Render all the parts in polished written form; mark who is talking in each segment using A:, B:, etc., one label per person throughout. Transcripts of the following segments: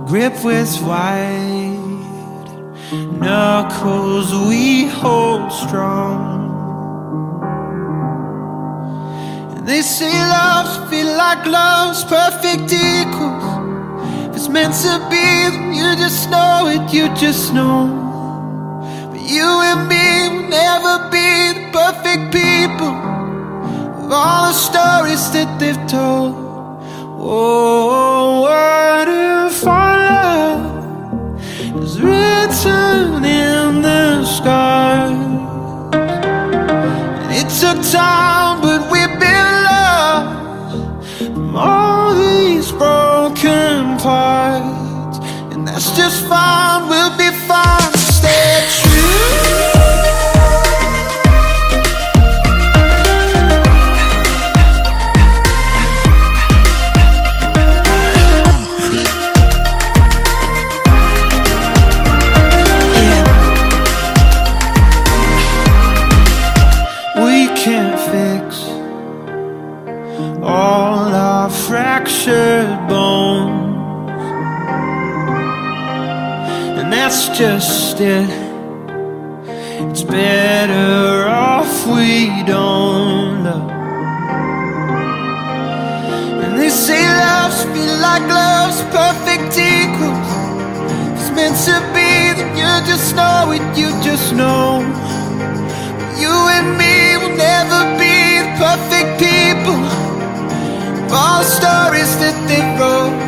A: grip with white knuckles we hold strong. And they say loves feel like love's perfect equals. If it's meant to be, then you just know it, you just know. But you and me will never be the perfect people of all the stories that they've told. Oh, what if our love is written in the stars? And it took time, but we've been lost from all these broken parts. And that's just fine, we'll be fine. Stay true. Can't fix all our fractured bones, and that's just it. It's better off we don't know. And they say loves feel like love's perfect equals. If it's meant to be, then you just know it, you just know. You and me will never be the perfect people of all the stories that they wrote.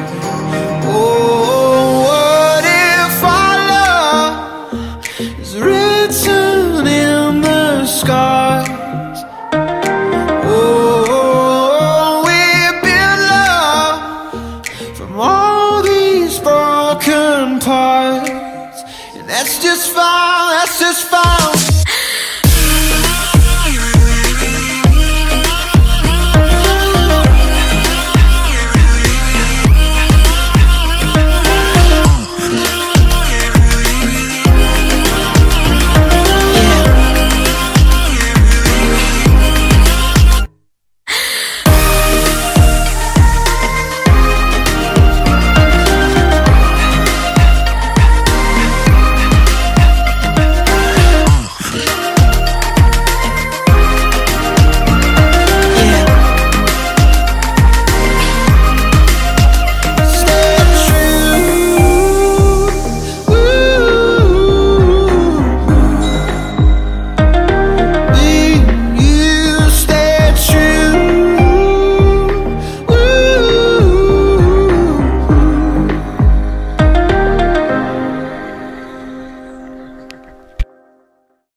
A: Oh, what if our love is written in the scars? Oh, we've been loved from all these broken parts. And that's just fine, that's just fine.